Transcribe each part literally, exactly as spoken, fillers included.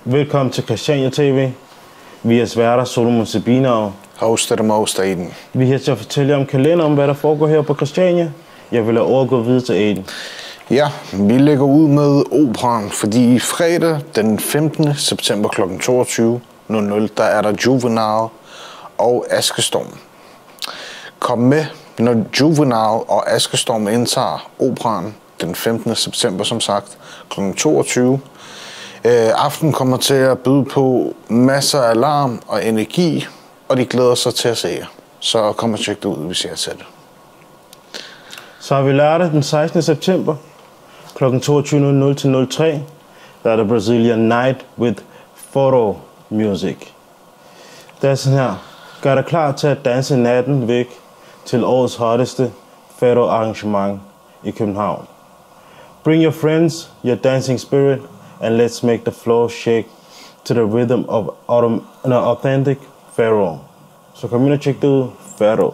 Velkommen til Christiania T V. Vi er sværter Solomon Sabinov. Hoster dem hoster Eden. Vi er her til at fortælle om kalender om, hvad der foregår her på Christiania. Jeg vil lade overgå videre til Eden. Ja, vi lægger ud med operaen, fordi fredag den femtende september kl. toogtyve nul nul, der er der Juvenile og Askestorm. Kom med, når Juvenile og Askestorm indtager operaen den femtende september, som sagt, kl. toogtyve. Øh, aften kommer til at byde på masser af larm og energi, og de glæder sig til at se jer. Så kom og tjek det ud, hvis jeg til det. Så har vi lørdag den sekstende september kl. toogtyve nul nul til nul tre. Der er der Brazilian Night with Photo Music. Det er sådan her. Gør dig klar til at danse natten væk til årets hotteste photo arrangement i København. Bring your friends, your dancing spirit, and let's make the floor shake to the rhythm of autumn, no, authentic Pharaoh. Så kom ind og tjek det ud. Pharaoh.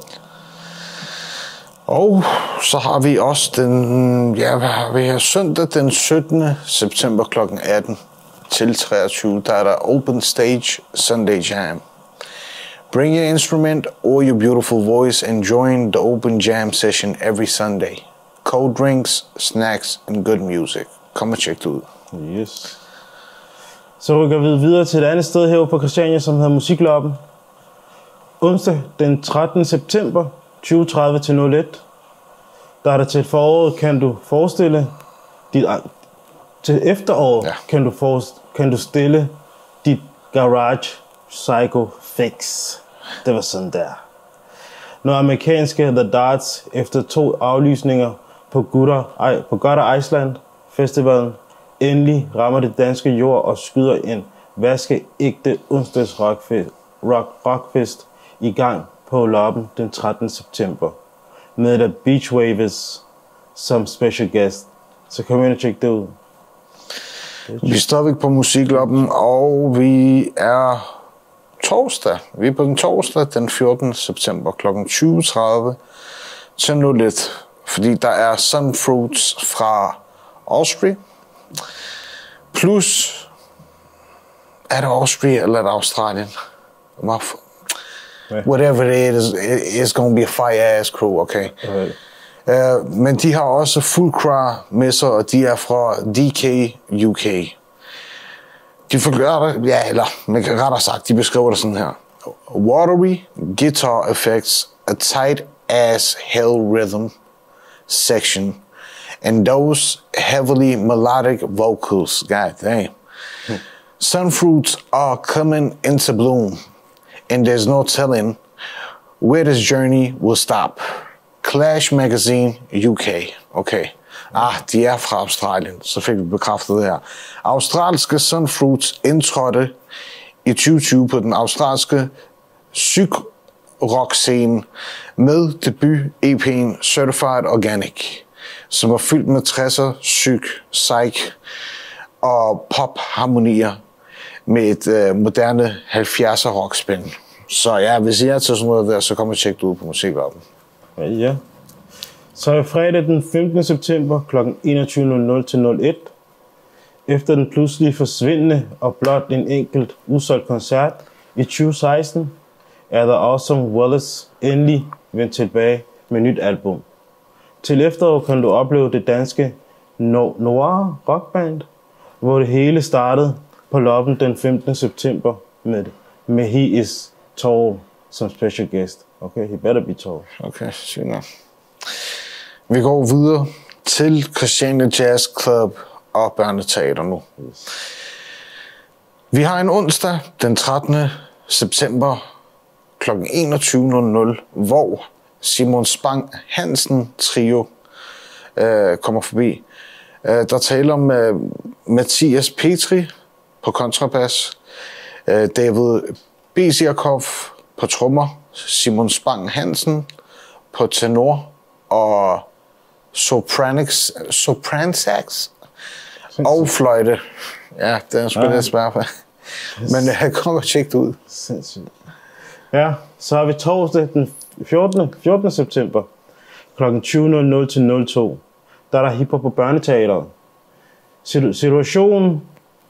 Og så har vi også den, ja, hvad har vi her? Søndag den syttende september kl. atten til treogtyve. Der er der Open Stage Sunday Jam. Bring your instrument or your beautiful voice and join the open jam session every Sunday. Cold drinks, snacks and good music. Kom og tjek det ud. Yes. Så rykker vi videre til et andet sted herude på Christiania, som hedder Musikloppen. Onsdag den trettende september tyve tredive til nul et. Der er der til foråret, kan du forestille dit, til efteråret, ja. kan, du forest, kan du stille dit garage psycho fix. Det var sådan der. Når amerikanske The Darts efter to aflysninger på Gutter, på Gutter Island Festivalen endelig rammer det danske jord og skyder en vaskeægte onsdags rockfest, rock, rockfest i gang på Loppen den trettende september med The Beach Waves som special guest. Så kom ind og tjek det ud. Vi er stadigvæk på Musikloppen, og vi er torsdag. Vi er på den torsdag den fjortende september kl. tyve tredive til nul et, fordi der er Sunfruits fra Austria. Plus, er det Austria eller er det Australien? Whatever it is, it's gonna be a fire-ass crew, okay? okay. Uh, men de har også Fulcra med sig, og de er fra D K U K. De forklarer det, ja, eller man kan rettere sagt, de beskriver det sådan her. Watery guitar effects, a tight ass hell rhythm section, and those heavily melodic vocals. God damn. Hmm. Sunfruits are coming into bloom, and there's no telling where this journey will stop. Clash Magazine U K. Okay. Ah, de er fra Australien, så fik vi bekræftet det her. Australske Sunfruits indtrådte i tyve tyve på den australske psyk-rock-scene med debut-E P'en Certified Organic, som var fyldt med tresser, psyk, psych og pop-harmonier med et øh, moderne halvfjerdser rockspænd. Så ja, hvis I er til sådan noget der, så kom og tjek det ud på Musikloppen. Ja, ja. Så er fredag den femtende september kl. enogtyve nul nul til nul et. Efter den pludselig forsvindende og blot en enkelt udsolgt koncert i tyve seksten, er The Awesome Wallace endelig vendt tilbage med nyt album. Til efteråret kan du opleve det danske no- noir rockband, hvor det hele startede på Loppen den femtende september med, med He Is Tall som special guest. Okay, he better be tall. Okay, sygt nok. Vi går videre til Christiania Jazz Club og Børneteater nu. Yes. Vi har en onsdag den trettende september kl. enogtyve nul nul, hvor Simon Spang Hansen Trio øh, kommer forbi. Øh, der taler om øh, Mathias Petri på kontrabas, øh, David Besiakov på trommer, Simon Spang Hansen på tenor og sopranix, sopransax og fløjte. Ja, det er sgu lidt svært for. Men jeg kommer og tjekke det ud. Sindssygt. Ja, så har vi torsdag den fjortende september kl. tyve nul nul til nul to. Der er der hiphop på Børneteateret. Situationen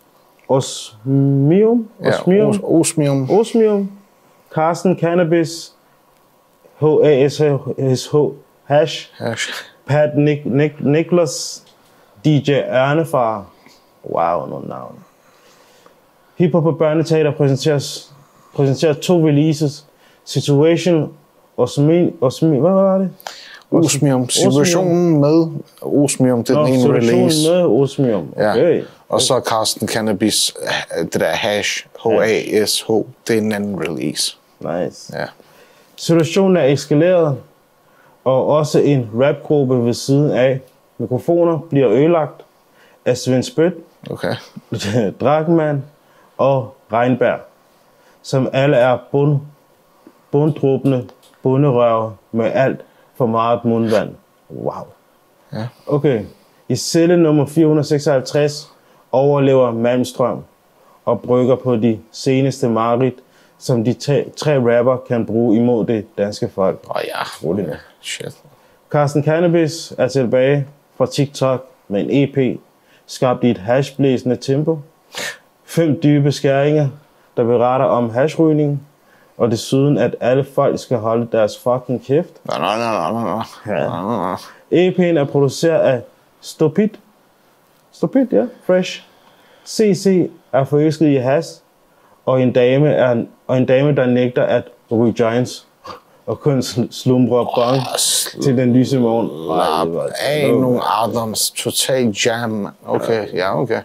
Osmium. Osmium. Ja, osmium. Osmium. Carsten Cannabis. H A S H. Hash. Hash. Pat Nik- Nik- Niklas. D J Ørnefar. Wow, nogle navne. Hiphop og Børneteater præsenteres, præsenterer to releases. Situation. Osmi, Osmi, hvad var det? Osmium. Situationen med Osmium, det er den ene release. Med Osmium, okay. Ja. Og så Carsten Cannabis, det der Hash, H A S H, det er en anden release. Nice. Ja. Situationen er eskaleret, og også en rapgruppe ved siden af. Mikrofoner bliver ødelagt af Svend Spyt, Okay. Drakman og Regnberg, som alle er bund, bunddrubende bunderøver med alt for meget mundvand. Wow. Ja. Okay. I celle nummer fire hundrede seksoghalvtreds overlever Malmstrøm og brygger på de seneste mareridt, som de tre, tre rapper kan bruge imod det danske folk. Åh oh, ja, roligt. Shit. Carsten Cannabis er tilbage fra TikTok med en E P, skabt i et hashblæsende tempo. Fem dybe skæringer, der beretter om hashrygning, og desuden, at alle folk skal holde deres fucking kæft. Nej, nej, nej, nej, nej. E P'en er produceret af Stupid. Stupid, ja. Fresh. C C er forelsket i hash, og en dame, er, og en dame der nægter at ryge joints, og kun slumrer bong oh, til den lyse morgen. Lap af nogle Adams. Total jam. Okay, ja, okay.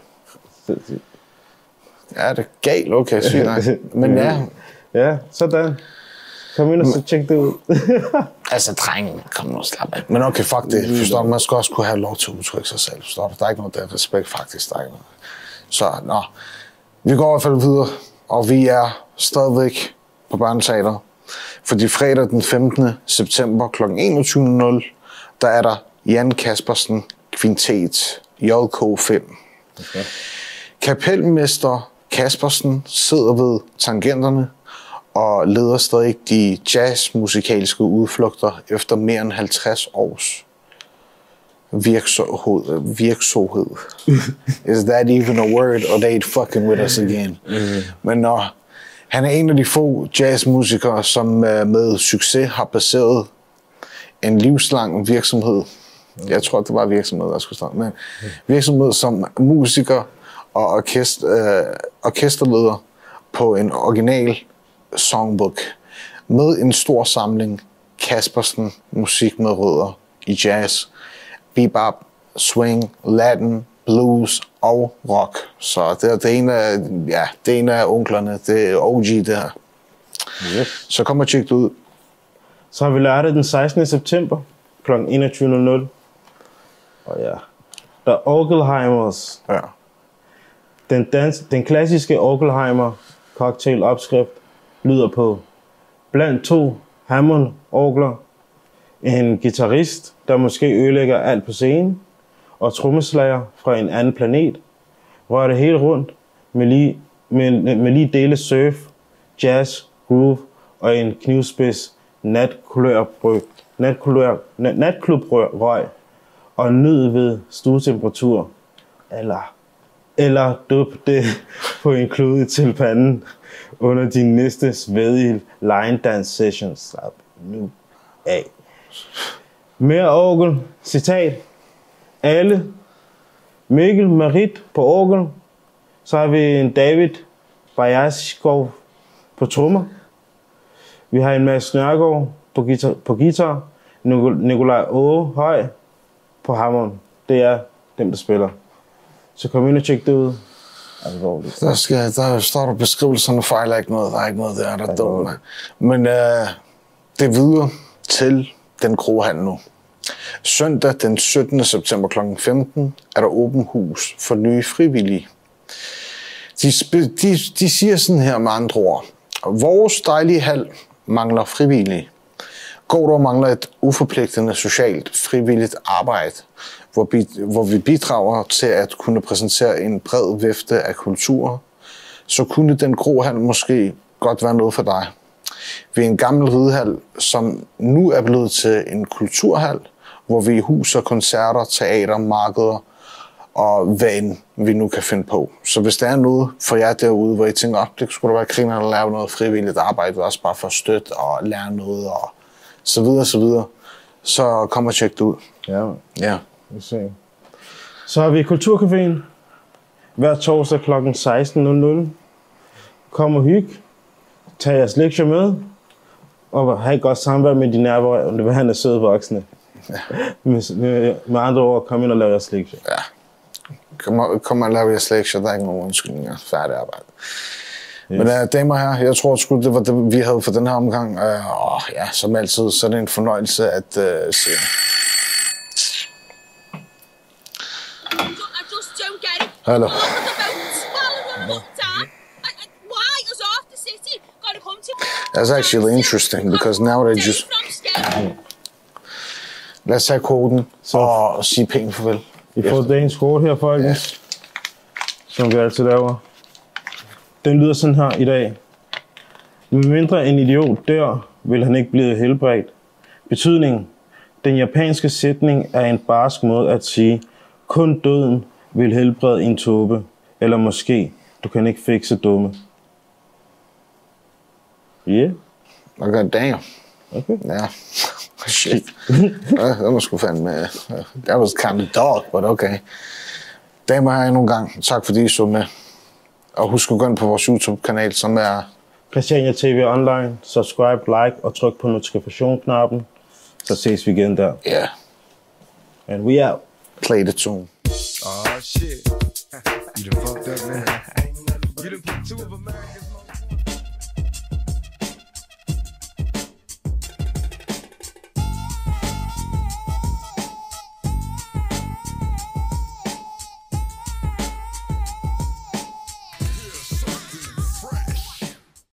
Ja, det er galt. Okay, sygt nok. Men ja. Ja, sådan. Kom ind og så tjek det ud. Altså, drengen, kom nu og slap af. Men okay, fuck det. Forstår du, man skal også kunne have lov til at udtrykke sig selv. Forstår du? Der er ikke noget der respekt, faktisk. Der er ikke noget. Så, nå. Vi går i hvert fald videre, og vi er stadigvæk på Børneteater. Fordi fredag den femtende september kl. enogtyve nul nul, der er der Jan Kaspersen Quintet J K fem. Okay. Kapelmester Kaspersen sidder ved tangenterne og leder stadig de jazzmusikalske udflugter efter mere end halvtreds års virksomhed. virksomhed. Is that even a word, or they fucking with us again? Mm-hmm. Men når han er en af de få jazzmusikere, som med succes har baseret en livslang virksomhed. Jeg tror, det var virksomhed, der skulle starte med. Virksomhed som musiker og orkester, øh, orkesterleder på en original songbook med en stor samling Kaspersen musik med rødder i jazz, bebop, swing, latin, blues og rock. Så det er, det er en af, ja, det er en af onklerne. Det er O G det her. Yes. Så kom og tjek det ud. Så har vi lært det den sekstende september kl. enogtyve nul nul. Og ja, der er Orgelheimers. Ja. Den, dans, den klassiske Orgelheimer cocktail opskrift lyder på blandt to Hammond-orgler, en guitarist, der måske ødelægger alt på scenen, og trommeslager fra en anden planet, rører det hele rundt med lige, med, med lige dele surf, jazz, groove og en knivspids natkulørbryg, natkulør, nat, natklubrøg og nyd ved stuetemperatur, eller, eller dup det på en klude til panden under din næste svedige line dance sessions. Slap nu af. Mere orgel, citat. Alle. Mikkel Marit på orgel. Så har vi en David Bajashkov på trommer. Vi har en Mads Nørgaard på guitar, på guitar. Nikolaj Åge Høj på hammeren. Det er dem, der spiller. Så kom ind og tjek det ud. Der, skal, der står der beskrivelser, nu fejler ikke noget. Der er ikke noget der, der er dumt. Men øh, det er videre til den krohandel nu. Søndag den syttende september kl. femten er der åben hus for nye frivillige. De, de, de siger sådan her med andre ord. Vores dejlige hal mangler frivillige. Går du og mangler et uforpligtende socialt frivilligt arbejde, hvor, vi, hvor vi bidrager til at kunne præsentere en bred vifte af kulturer, så kunne den krohal måske godt være noget for dig. Vi er en gammel ridehal, som nu er blevet til en kulturhal, hvor vi huser koncerter, teater, markeder og hvad end vi nu kan finde på. Så hvis der er noget for jer derude, hvor I tænker, oh, det skulle da være griner at lave noget frivilligt arbejde, også bare for at støtte og lære noget, og så videre, så videre, så kom og tjek det ud. Ja, ja. Så har vi Kulturcaféen hver torsdag klokken seksten nul nul. Kom og hygge, tag jeres lektier med, og have et godt samvær med de nærværende søde voksne. Ja. Med, med, med andre ord, kom ind og lav jeres lektier. Ja. Kom og, kom og lav jeres lektier, der er ikke nogen undskyldninger. Færdig arbejde. Yes. Men uh, damer her, jeg tror sgu, det var det, vi havde for den her omgang. Uh, og ja, som altid, så er det en fornøjelse at uh, se. Hello. That's actually interesting because now they just. Lad os tage koden så. Og sige pænt farvel. I får dagens kode her, folkens. Ja. Som vi altid laver. Den lyder sådan her i dag. Med mindre en idiot dør, vil han ikke blive helbredt. Betydningen. Den japanske sætning er en barsk måde at sige, kun døden vil helbrede en tåbe. Eller måske, du kan ikke fikse dumme. Yeah. Okay, damn. Okay. Ja. Shit. Det var sgu fandme. That was kind of dark, but okay. Damer her endnu en gang. Tak fordi I så med. Og husk at gå ind på vores YouTube-kanal, som er Christiania T V Online. Subscribe, like og tryk på notifikationsknappen. Så ses vi igen der. Yeah. And we out. Play the tune. Oh shit. You done fucked up, man. You done put two of them, man.